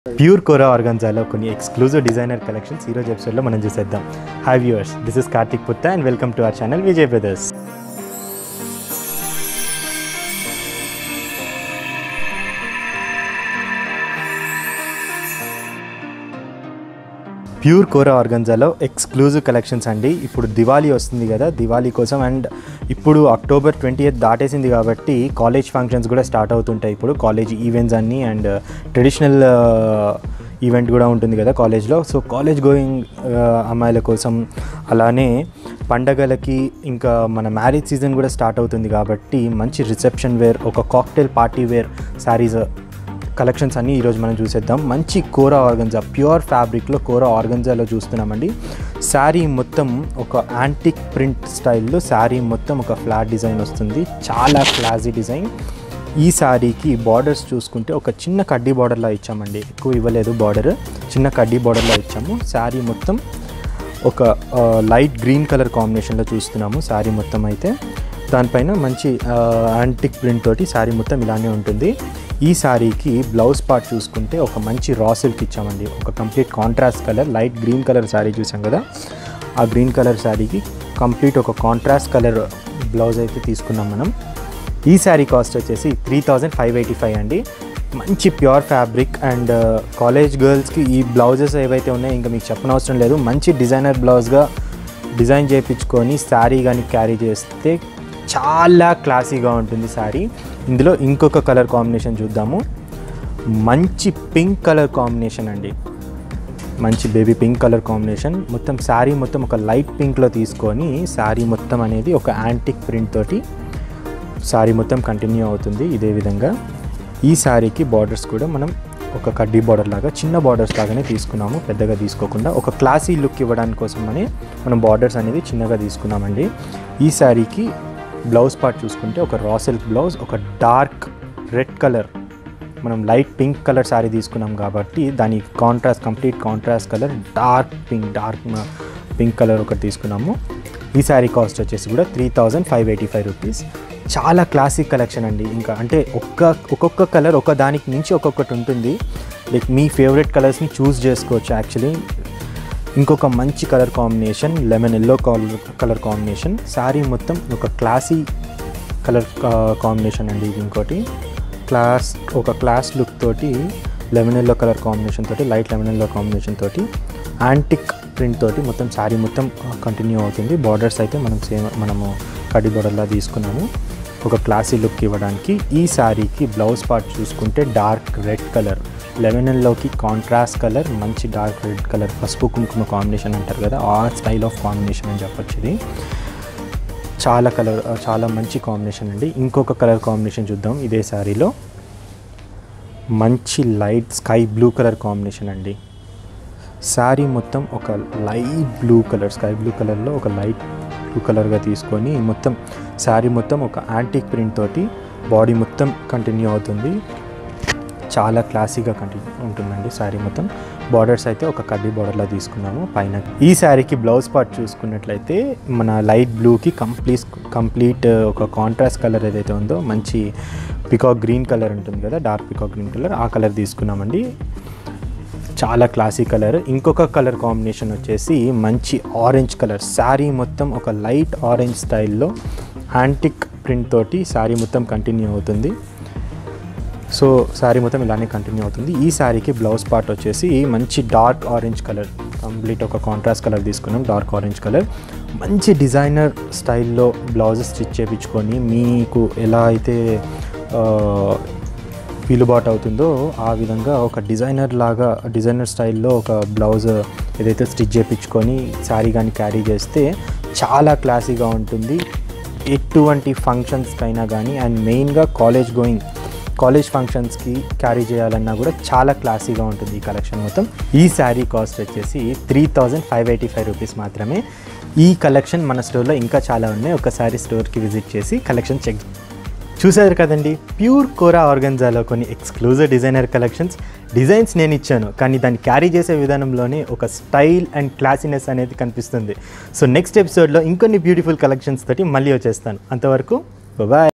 Pure kora ఆర్గాన్జాలో కొన్ని exclusive designer collections ఈ రోజు ఎపిసోడ్లో మనం చూసేద్దాం. Hi viewers, this is Karthik Putta and welcome to our channel Vijay brothers. Pure kora ఆర్గాన్జాలో ఎక్స్క్లూజివ్ కలెక్షన్స్ అండి. ఇప్పుడు దివాళీ వస్తుంది కదా, దివాళీ కోసం అండ్ ఇప్పుడు అక్టోబర్ 20th దాటేసింది కాబట్టి కాలేజ్ ఫంక్షన్స్ కూడా స్టార్ట్ అవుతుంటాయి. ఇప్పుడు కాలేజ్ ఈవెంట్స్ అన్నీ అండ్ ట్రెడిషనల్ ఈవెంట్ కూడా ఉంటుంది కదా కాలేజ్లో. సో కాలేజ్ గోయింగ్ అమ్మాయిల కోసం, అలానే పండగలకి, ఇంకా మన మ్యారేజ్ సీజన్ కూడా స్టార్ట్ అవుతుంది కాబట్టి మంచి రిసెప్షన్ వేర్, ఒక cocktail party wear saris collections అన్నీ ఈరోజు మనం చూసేద్దాం. మంచి కోరా ఆర్గంజా, ప్యూర్ ఫ్యాబ్రిక్లో కోరా ఆర్గంజాలో చూస్తున్నామండి. శారీ మొత్తం ఒక యాంటిక్ ప్రింట్ స్టైల్లో శారీ మొత్తం ఒక ఫ్లాట్ డిజైన్ వస్తుంది. చాలా క్లాసీ డిజైన్. ఈ శారీకి బార్డర్స్ చూసుకుంటే ఒక చిన్న కడ్డీ బార్డర్లా ఇచ్చామండి, ఎక్కువ ఇవ్వలేదు బార్డర్, చిన్న కడ్డీ బార్డర్లా ఇచ్చాము. శారీ మొత్తం ఒక లైట్ గ్రీన్ కలర్ కాంబినేషన్లో చూస్తున్నాము. శారీ మొత్తం అయితే దానిపైన మంచి యాంటిక్ ప్రింట్ తోటి శారీ మొత్తం ఇలానే ఉంటుంది. ఈ శారీకి బ్లౌజ్ పార్ట్ చూసుకుంటే ఒక మంచి రా సిల్క్ ఇచ్చామండి, ఒక complete contrast colour, light green colour sari చూసాం కదా, ఆ గ్రీన్ కలర్ శారీకి కంప్లీట్ ఒక కాంట్రాస్ట్ కలర్ బ్లౌజ్ అయితే తీసుకున్నాం మనం. ఈ శారీ కాస్ట్ వచ్చేసి 3585 అండి. మంచి ప్యూర్ ఫ్యాబ్రిక్ అండ్ కాలేజ్ గర్ల్స్కి ఈ బ్లౌజెస్ ఏవైతే ఉన్నాయో ఇంకా మీకు చెప్పనవసరం లేదు. మంచి డిజైనర్ బ్లౌజ్గా డిజైన్ చేయించుకొని శారీ కానీ క్యారీ చేస్తే చాలా క్లాసీగా ఉంటుంది శారీ. ఇందులో ఇంకొక కలర్ కాంబినేషన్ చూద్దాము. మంచి పింక్ కలర్ కాంబినేషన్ అండి, మంచి బేబీ పింక్ కలర్ కాంబినేషన్. మొత్తం శారీ మొత్తం ఒక లైట్ పింక్లో తీసుకొని శారీ మొత్తం అనేది ఒక యాంటిక్ ప్రింట్ తోటి శారీ మొత్తం కంటిన్యూ అవుతుంది ఇదే విధంగా. ఈ శారీకి బార్డర్స్ కూడా మనం ఒక కడ్డీ బార్డర్ లాగా, చిన్న బార్డర్స్ లాగానే తీసుకున్నాము, పెద్దగా తీసుకోకుండా. ఒక క్లాసీ లుక్ ఇవ్వడానికి కోసమని మనం బార్డర్స్ అనేది చిన్నగా తీసుకున్నామండి. ఈ శారీకి బ్లౌజ్ పార్ట్ చూసుకుంటే ఒక రా సిల్క్ బ్లౌజ్, ఒక డార్క్ రెడ్ కలర్, మనం లైట్ పింక్ కలర్ శారీ తీసుకున్నాం కాబట్టి దానికి contrast, complete contrast colour dark pink colour ఒకటి తీసుకున్నాము. ఈ శారీ కాస్ట్ వచ్చేసి కూడా 3585 రూపీస్. చాలా క్లాసిక్ కలెక్షన్ అండి. ఇంకా అంటే ఒక్కొక్క కలర్ ఒక దానికి మించి ఒక్కొక్కటి ఉంటుంది. లైక్ మీ ఫేవరెట్ కలర్స్ని చూస్ చేసుకోవచ్చు యాక్చువల్లీ. ఇంకొక మంచి colour combination lemon yellow colour combination. Sari మొత్తం ఒక క్లాసీ కలర్ కాంబినేషన్ అండి. ఇది ఇంకోటి ఒక క్లాస్ లుక్ తోటి లెమన్ ఎల్లో కలర్ కాంబినేషన్ తోటి, లైట్ లెమన్ ఎల్లో కాంబినేషన్ తోటి యాంటిక్ ప్రింట్ తోటి మొత్తం శారీ మొత్తం కంటిన్యూ అవుతుంది. బార్డర్స్ అయితే మనము కడ్డీ బార్డర్లా తీసుకున్నాము ఒక క్లాసీ లుక్ ఇవ్వడానికి. ఈ శారీకి బ్లౌజ్ పార్ట్ చూసుకుంటే డార్క్ రెడ్ కలర్, లెమన్ ఎల్లోకి కాంట్రాస్ట్ కలర్, మంచి డార్క్ రెడ్ కలర్, పసుపు కుంకుమ కాంబినేషన్ అంటారు కదా, ఆ స్టైల్ ఆఫ్ కాంబినేషన్ అని చెప్పొచ్చు. ఇది చాలా మంచి కాంబినేషన్ అండి. ఇంకొక కలర్ కాంబినేషన్ చూద్దాం. ఇదే శారీలో మంచి light sky blue colour combination అండి. శారీ మొత్తం ఒక light blue colour, sky blue కలర్లో ఒక లైట్ బ్లూ కలర్గా తీసుకొని మొత్తం శారీ మొత్తం ఒక యాంటిక్ ప్రింట్ తోటి బాడీ మొత్తం కంటిన్యూ అవుతుంది. చాలా క్లాసీగా కంటిన్యూ ఉంటుందండి శారీ మొత్తం. బార్డర్స్ అయితే ఒక కడ్డీ బార్డర్లా తీసుకున్నాము పైన. ఈ శారీకి బ్లౌజ్ పార్ట్ చూసుకున్నట్లయితే మన లైట్ బ్లూకి కంప్లీట్ ఒక కాంట్రాస్ట్ కలర్ ఏదైతే ఉందో మంచి పికాక్ గ్రీన్ కలర్ ఉంటుంది కదా, డార్క్ పికాక్ గ్రీన్ కలర్, ఆ కలర్ తీసుకున్నామండి. చాలా క్లాసీ కలర్. ఇంకొక కలర్ కాంబినేషన్ వచ్చేసి మంచి ఆరెంజ్ కలర్. శారీ మొత్తం ఒక లైట్ ఆరెంజ్ స్టైల్లో యాంటిక్ ప్రింట్ తోటి శారీ మొత్తం కంటిన్యూ అవుతుంది. సో శారీ మొత్తం ఇలానే కంటిన్యూ అవుతుంది. ఈ శారీకి బ్లౌజ్ పార్ట్ వచ్చేసి మంచి డార్క్ ఆరెంజ్ కలర్, కంప్లీట్ ఒక కాంట్రాస్ట్ కలర్ తీసుకున్నాం, డార్క్ ఆరెంజ్ కలర్. మంచి డిజైనర్ స్టైల్లో బ్లౌజెస్ స్టిచ్ చేయించుకొని మీకు ఎలా అయితే వీలుబాటు అవుతుందో ఆ విధంగా ఒక డిజైనర్ స్టైల్లో ఒక బ్లౌజ్ ఏదైతే స్టిచ్ చేయించుకొని శారీ కానీ క్యారీ చేస్తే చాలా క్లాసీగా ఉంటుంది. ఎటువంటి ఫంక్షన్స్కైనా కానీ అండ్ మెయిన్గా కాలేజ్ ఫంక్షన్స్కి క్యారీ చేయాలన్నా కూడా చాలా క్లాసీగా ఉంటుంది ఈ కలెక్షన్ మొత్తం. ఈ శారీ కాస్ట్ వచ్చేసి 3585 రూపీస్ మాత్రమే. ఈ కలెక్షన్ మన స్టోర్లో ఇంకా చాలా ఉన్నాయి. ఒకసారి స్టోర్కి విజిట్ చేసి కలెక్షన్ చెక్ చూసారు కదండి. ప్యూర్ కోరా ఆర్గంజాలో కొన్ని ఎక్స్క్లూజివ్ డిజైనర్ కలెక్షన్స్. డిజైన్స్ నేను ఇచ్చాను, కానీ దాన్ని క్యారీ చేసే విధానంలోనే ఒక స్టైల్ అండ్ క్లాసీనెస్ అనేది కనిపిస్తుంది. సో నెక్స్ట్ ఎపిసోడ్లో ఇంకొన్ని బ్యూటిఫుల్ కలెక్షన్స్ తోటి మళ్ళీ వచ్చేస్తాను. అంతవరకు బాయ్.